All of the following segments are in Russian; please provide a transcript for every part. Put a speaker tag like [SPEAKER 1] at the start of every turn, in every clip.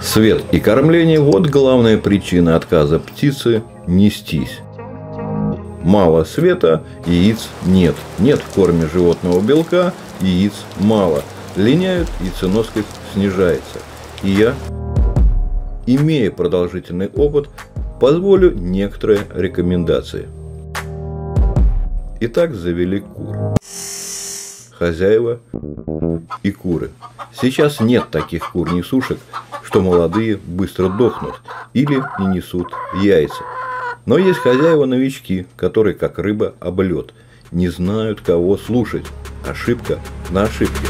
[SPEAKER 1] Свет и кормление – вот главная причина отказа птицы нестись. Мало света, яиц нет. Нет в корме животного белка, яиц мало. Линяют, яйценоскость снижается. И я, имея продолжительный опыт, позволю некоторые рекомендации. Итак, завели кур. Хозяева и куры. Сейчас нет таких кур-несушек, что молодые быстро дохнут или не несут яйца. Но есть хозяева-новички, которые как рыба об лед, не знают, кого слушать. Ошибка на ошибке.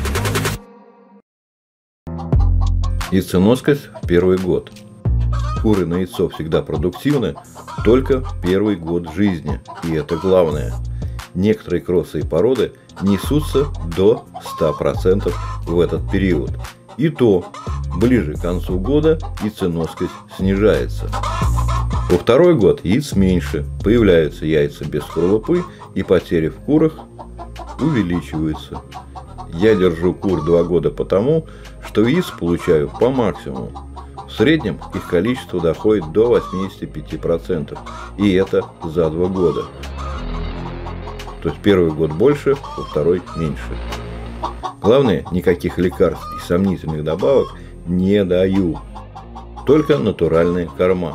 [SPEAKER 1] Яйценоскость в первый год. Куры на яйцо всегда продуктивны только в первый год жизни. И это главное. Некоторые кроссы и породы несутся до 100% в этот период. И то, ближе к концу года яйценоскость снижается. Во второй год яиц меньше, появляются яйца без скорлупы и потери в курах увеличиваются. Я держу кур 2 года потому, что яиц получаю по максимуму. В среднем их количество доходит до 85%, и это за 2 года. То есть первый год больше, во второй меньше. Главное, никаких лекарств и сомнительных добавок не даю. Только натуральные корма.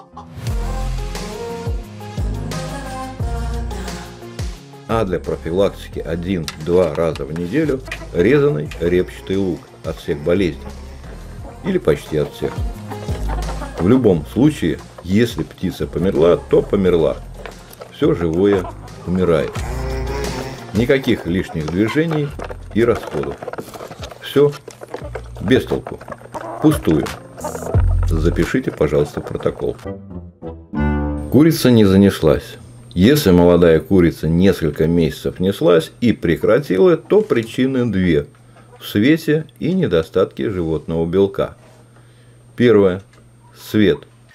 [SPEAKER 1] А для профилактики 1-2 раза в неделю резаный репчатый лук от всех болезней. Или почти от всех. В любом случае, если птица померла, то померла. Все живое умирает. Никаких лишних движений и расходов. Все без толку. Пустую. Запишите, пожалуйста, протокол. Курица не занеслась. Если молодая курица несколько месяцев неслась и прекратила, то причины 2 в свете и недостатке животного белка. Первое. Свет.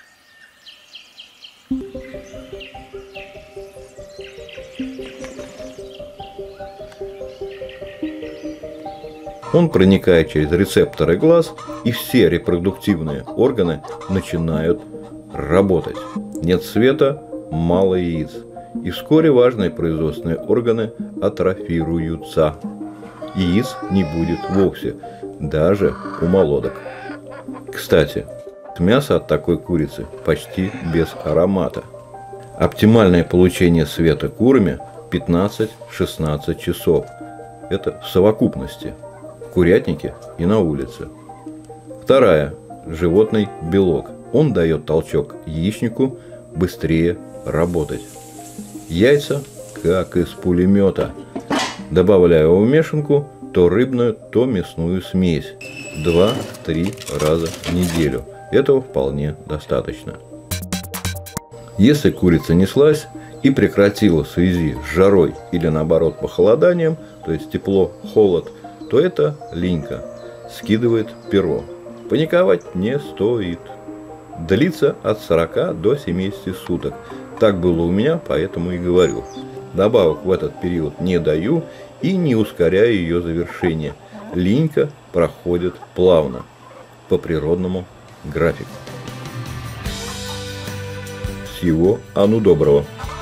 [SPEAKER 1] Он проникает через рецепторы глаз, и все репродуктивные органы начинают работать. Нет света, мало яиц. И вскоре важные производственные органы атрофируются. Яиц не будет вовсе, даже у молодок. Кстати, мясо от такой курицы почти без аромата. Оптимальное получение света курами 15-16 часов. Это в совокупности. В курятнике и на улице. Вторая. Животный белок. Он дает толчок яичнику быстрее работать. Яйца, как из пулемета. Добавляю в мешанку то рыбную, то мясную смесь. 2-3 раза в неделю. Этого вполне достаточно. Если курица неслась и прекратила в связи с жарой или наоборот похолоданием, то есть тепло, холод, то это линька. Скидывает перо. Паниковать не стоит. Длится от 40 до 70 суток. Так было у меня, поэтому и говорю. Добавок в этот период не даю и не ускоряю ее завершение. Линька проходит плавно, по природному графику. Всего доброго.